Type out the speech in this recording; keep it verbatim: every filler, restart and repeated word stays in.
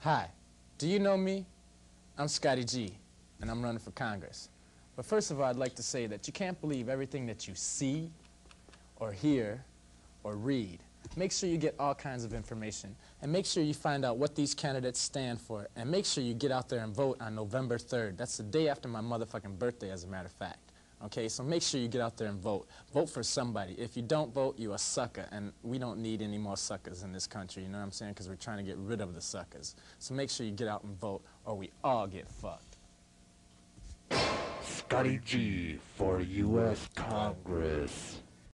Hi, do you know me? I'm Scotty G, and I'm running for Congress. But first of all, I'd like to say that you can't believe everything that you see, or hear, or read. Make sure you get all kinds of information, and make sure you find out what these candidates stand for, and make sure you get out there and vote on November third. That's the day after my motherfucking birthday, as a matter of fact. Okay, so make sure you get out there and vote. Vote for somebody. If you don't vote, you're a sucker, and we don't need any more suckers in this country, you know what I'm saying? Because we're trying to get rid of the suckers. So make sure you get out and vote, or we all get fucked. Scotty G for U S Congress.